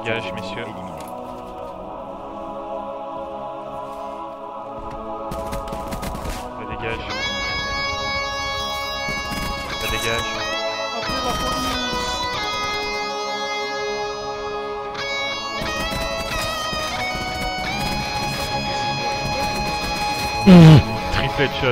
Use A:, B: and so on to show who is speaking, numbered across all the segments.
A: dégage, messieurs. Ça dégage. Ça dégage. Triple shot.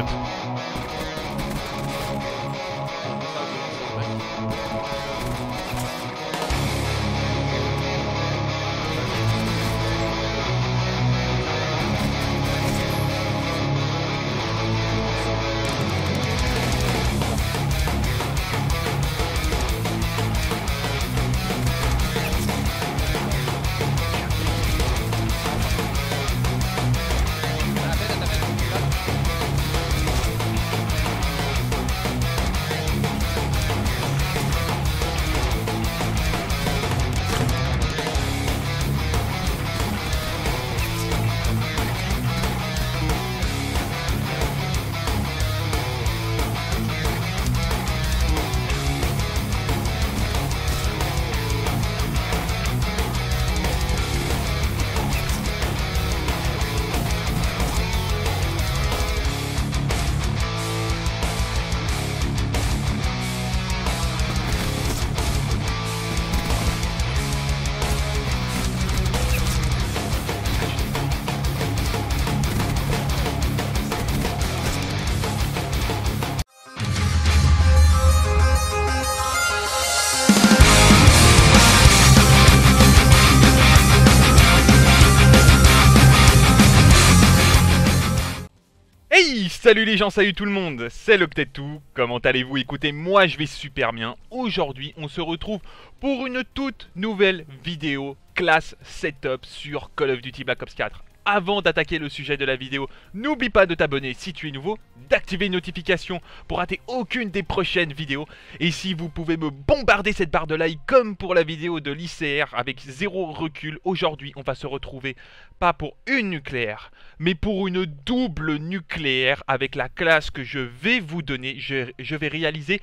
A: Hey, salut les gens, salut tout le monde, c'est le P'têtou, comment allez-vous? Écoutez, moi je vais super bien. Aujourd'hui, on se retrouve pour une toute nouvelle vidéo classe setup sur Call of Duty Black Ops 4. Avant d'attaquer le sujet de la vidéo, n'oublie pas de t'abonner si tu es nouveau, d'activer une notification pour rater aucune des prochaines vidéos. Et si vous pouvez me bombarder cette barre de like comme pour la vidéo de l'ICR avec zéro recul, aujourd'hui on va se retrouver pas pour une nucléaire, mais pour une double nucléaire avec la classe que je vais vous donner. Je vais réaliser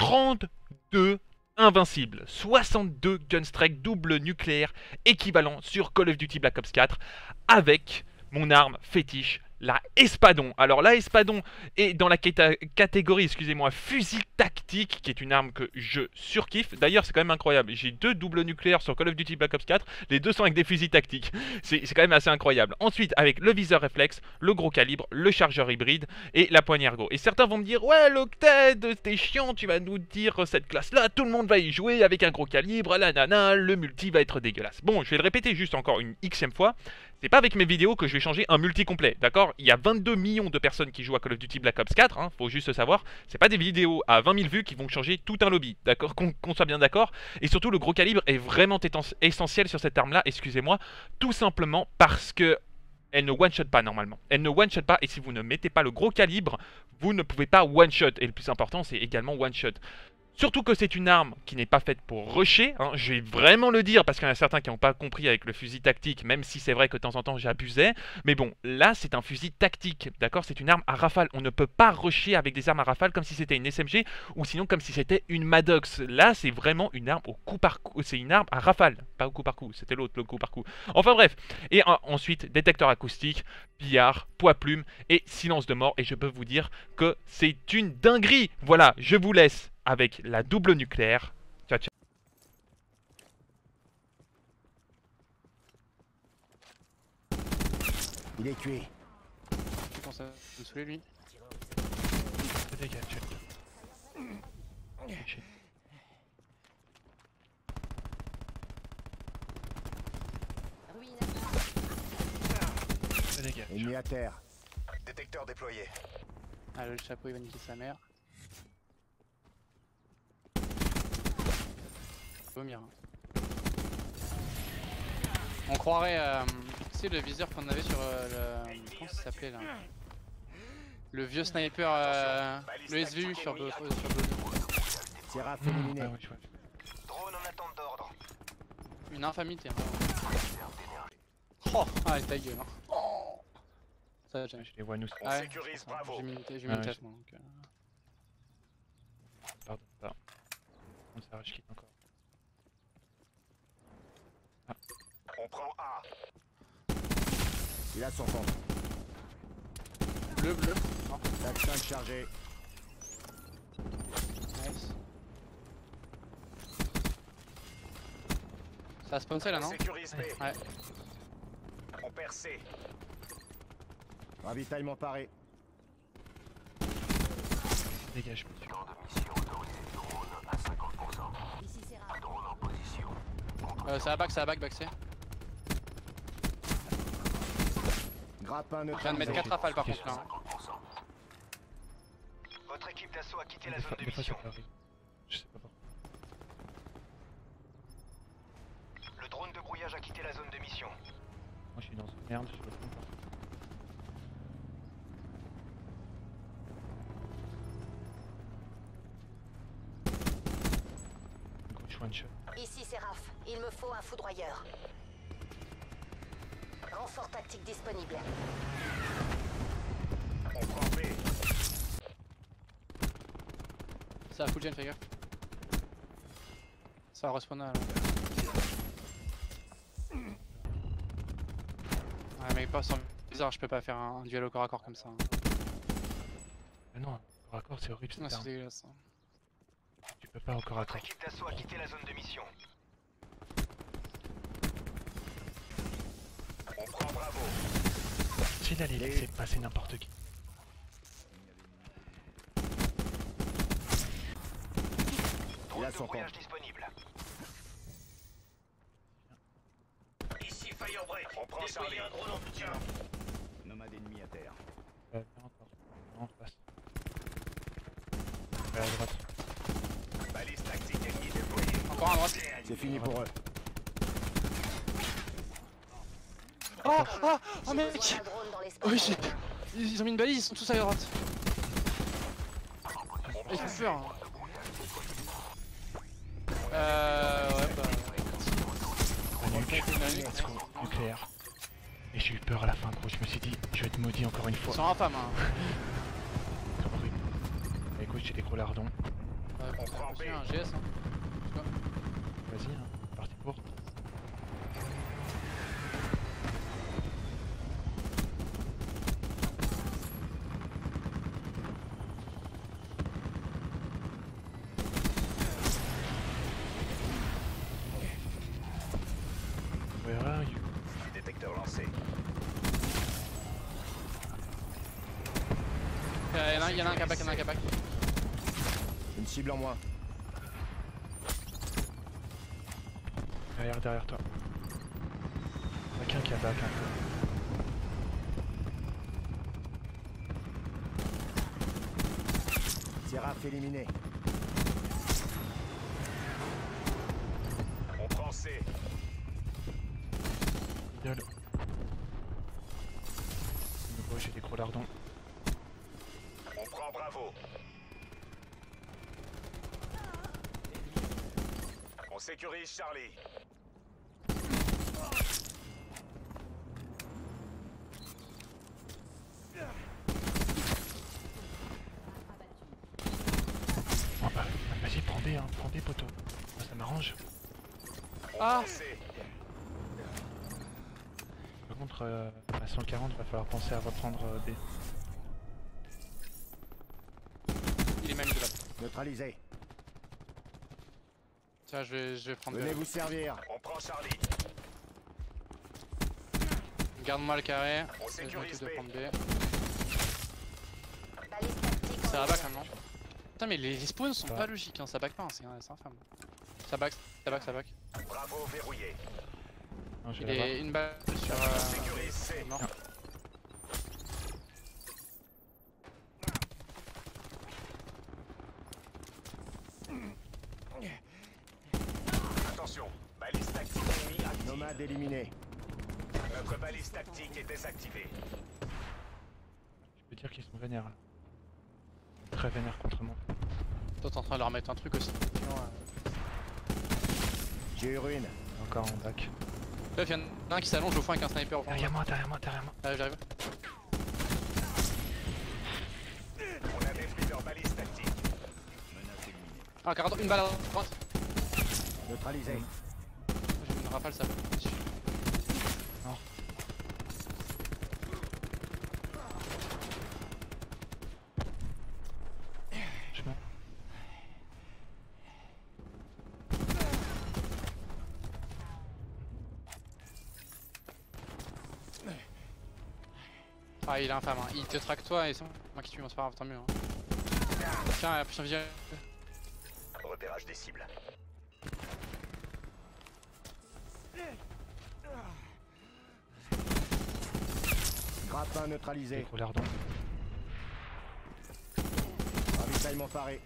A: 32 invincibles, 62 Gunstrike double nucléaire équivalent sur Call of Duty Black Ops 4 avec mon arme fétiche, la Espadon. Alors la Espadon est dans la catégorie, excusez-moi, fusil tactique, qui est une arme que je surkiffe. D'ailleurs c'est quand même incroyable, j'ai deux doubles nucléaires sur Call of Duty Black Ops 4, les deux sont avec des fusils tactiques. C'est quand même assez incroyable. Ensuite avec le viseur réflexe, le gros calibre, le chargeur hybride et la poignée ergo. Et certains vont me dire, ouais l'Octed, t'es chiant, tu vas nous dire cette classe là, tout le monde va y jouer avec un gros calibre, la nana, le multi va être dégueulasse. Bon, je vais le répéter juste encore une xème fois. C'est pas avec mes vidéos que je vais changer un multi complet, d'accord? Il y a 22 millions de personnes qui jouent à Call of Duty Black Ops 4, hein, faut juste le savoir. C'est pas des vidéos à 20 000 vues qui vont changer tout un lobby, d'accord? Qu'on soit bien d'accord. Et surtout, le gros calibre est vraiment essentiel sur cette arme-là, excusez-moi, tout simplement parce que elle ne one-shot pas normalement. Elle ne one-shot pas, et si vous ne mettez pas le gros calibre, vous ne pouvez pas one-shot. Et le plus important, c'est également one-shot. Surtout que c'est une arme qui n'est pas faite pour rusher, hein, je vais vraiment le dire parce qu'il y en a certains qui n'ont pas compris avec le fusil tactique, même si c'est vrai que de temps en temps j'abusais. Mais bon, là c'est un fusil tactique, d'accord? C'est une arme à rafale, on ne peut pas rusher avec des armes à rafale comme si c'était une SMG ou sinon comme si c'était une Maddox. Là c'est vraiment une arme au coup par coup, c'est une arme à rafale, pas au coup par coup, c'était l'autre, le coup par coup. Enfin bref, et ensuite détecteur acoustique, billard, poids plume et silence de mort, et je peux vous dire que c'est une dinguerie. Voilà, je vous laisse avec la double nucléaire. Ciao, ciao.
B: Il est tué.
C: Tu penses à me saouler lui?
B: Ennemi à terre.
D: Détecteur déployé.
C: Ah le chapeau il va niquer sa mère. Vomir. Hein. On croirait, tu sais le viseur qu'on avait sur le... Comment ça s'appelait là? Le vieux sniper, le SVU sur Bleu.
B: Seraph éliminé.
D: Drone en attente d'ordre.
C: Une infamie t'es. Oh, ah ta gueule. Hein. Oh. Ça j'aime.
A: Je les vois nous.
D: On
C: Ouais,
D: sécurise, bravo.
C: j'ai mis une
A: ouais,
C: tête moi donc.
A: Pardon, pardon. On s'arrache quitte encore. Ah.
B: Il a son compte.
C: Bleu, bleu. Non.
B: Vaccin chargé.
C: Nice. Ça a sponsé là, non?
D: Sécurise B.
C: Ouais.
D: On perd C.
B: Ravitaillement paré.
A: Dégage.
C: Ça va back C.
B: Grappin
C: Je viens de mettre
B: neutralisé.
C: 4 rafales par contre là.
D: Votre équipe d'assaut a quitté la
A: Des
D: zone
A: fois,
D: de
A: des fois ça
D: mission.
A: peut arriver. Je sais pas pourquoi.
D: Le drone de brouillage a quitté la zone de mission.
A: Moi je suis dans une merde, je le comprends. Gros one shot.
E: Ici Séraph, il me faut un foudroyeur. Renfort tactique disponible.
D: On prend B.
C: Ça a full gen, fais gaffe. Ça va respawner là. Ouais, mais pas sans bizarre, je peux pas faire un duel au corps à corps comme ça.
A: Ah non, corps à corps c'est horrible cette
C: Non, c'est
A: arme.
C: dégueulasse.
A: Tu peux pas au corps à
D: Votre
A: corps.
D: équipe d'assaut a quitté la zone de mission. On prend Bravo.
A: S'il allait laisser passer n'importe qui.
B: Il a
D: Drone de
B: son
D: brouillage
B: compte.
D: disponible. Ici Firebreak. On prend Charlie. Un drone en soutien.
B: Nomade ennemi à terre.
A: Viens encore. Non, on passe. À droite.
D: Balise tactique ennemie déployée.
C: Encore à droite.
B: C'est fini pour eux.
C: Oh, oh,
E: J'ai
C: oh mec.
E: besoin d'un drone dans l'espace.
C: Oui, ils ont mis une balise, ils sont tous à droite. Ils font peur. Hein. Ouais, bah.
A: Nucléaire. Et j'ai eu peur à la fin, gros. Je me suis dit, je vais être maudit encore une
C: Ils
A: fois.
C: sont infâmes. Hein.
A: C'est horrible. Bah, écoute, j'ai des gros lardons.
C: Ouais,
D: On prend B.
C: un GS. Hein.
A: Vas-y, hein. Parti pour. Where are you?
D: Détecteur lancé.
C: Il y en a un capac,
B: Une cible en moins.
A: Derrière toi. Y'a qu'un qui a back un peu.
B: Séraph éliminé.
D: On prend C.
A: Idole. De nouveau, j'ai des gros lardons.
D: On prend Bravo. On sécurise Charlie.
A: Oh bah, vas-y, prends B, hein. Prends B, poteau. Moi, ça m'arrange.
D: On
C: Ah.
D: prend C.
A: Par contre, à 140, va falloir penser à reprendre B.
C: Il est même de là.
B: Neutralisé.
C: Tiens, je vais prendre
B: Venez
C: B.
B: vous servir.
D: On prend Charlie.
C: Garde-moi le carré.
D: On
C: Et je
D: sécurise
C: m'occupe de
D: B.
C: prendre B.
E: Balise tactique.
C: Ça
E: en
C: va back
E: usage.
C: maintenant. Putain, mais les spawns sont
A: Ça
C: pas logiques, hein. Ça back pas, hein. C'est infâme. Ça back.
D: Bravo verrouillé.
A: Non, je
C: Il
A: vais l'avoir.
C: est une balle sur.
D: Sécurise C.
C: Non.
D: Attention. Balise tactique ennemie active.
B: Nomade éliminé.
D: Notre balise tactique est désactivée.
A: Je peux dire qu'ils sont vénères là. Très vénères contre moi.
C: Toi, t'es en train de leur mettre un truc aussi. Sinon,
B: J'ai eu ruine.
A: Encore en back.
C: Bref, y'en a un qui s'allonge au fond avec un sniper au fond.
A: Derrière moi, derrière moi, derrière moi.
C: Allez, j'arrive.
D: On a détruit leur balise tactique.
C: Ah, 40, une balle à droite.
B: Neutralisé.
C: J'ai une rafale, ça va. Ah, il est infâme, hein. Il te traque toi et c'est moi qui tue, c'est pas grave, tant mieux. Hein. Tiens, putain, viens.
D: Repérage des cibles.
B: Grappin neutralisé.
A: Gros lardon.
B: Ravitaillement paré.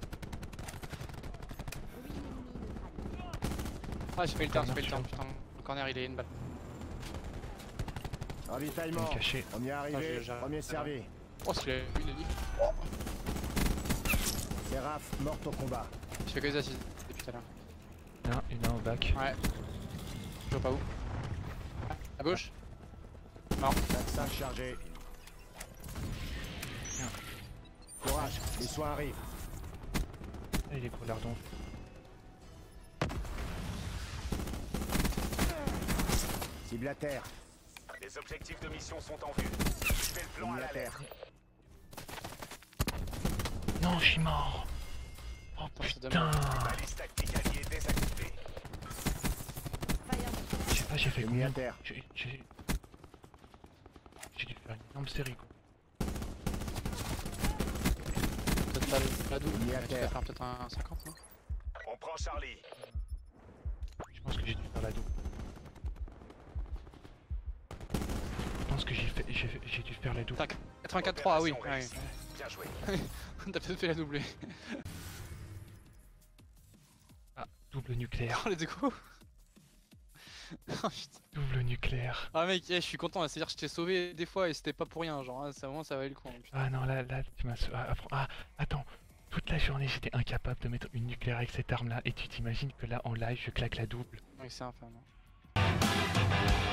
C: Ah, j'ai pas eu le temps, putain. Le corner, il est une balle.
B: Ravitaillement.
A: Caché.
B: Premier arrivé,
C: j'arrive.
B: premier servi.
C: Oh, c'est une élite.
B: Seraph, morte au combat.
C: Je fais que les assises depuis tout à l'heure.
A: Une au bac.
C: Ouais. Je vois pas où. À gauche. Non.
B: 5 chargé. Courage, les soins arrivent.
A: Et les gros lardons.
B: Cible à terre.
D: Les objectifs de mission sont en vue. Suivez le plan à
B: Ennemi à
D: la
B: terre.
D: lettre.
A: Non, je suis mort. Oh
C: c'est
A: putain.
D: Balise tactique alliée désactivée.
A: Je sais pas, j'ai fait
B: Ennemi
A: combien
B: à terre.
A: J'ai dû faire une énorme série quoi.
C: Peut-être pas la double.
B: Ennemi à
C: Tu vas
B: terre.
C: faire peut-être un 50, non?
D: On prend Charlie.
A: Je pense que j'ai dû faire la double. Je pense que j'ai dû faire la double.
C: Putain, 84-3, ah oui.
D: Opération
C: Ouais.
D: réussie. Bien joué.
C: T'as peut-être fait la doublée.
A: Ah, double nucléaire.
C: Oh, les deux coups. Oh putain.
A: Double nucléaire.
C: Ah mec, je suis content, c'est-à-dire que je t'ai sauvé des fois et c'était pas pour rien, genre, hein, ça, vraiment ça valait le coup. Hein, putain.
A: Ah non, là, tu m'as... Attends. Toute la journée, j'étais incapable de mettre une nucléaire avec cette arme-là. Et tu t'imagines que là, en live, je claque la double.
C: Ouais, c'est infâme. Hein.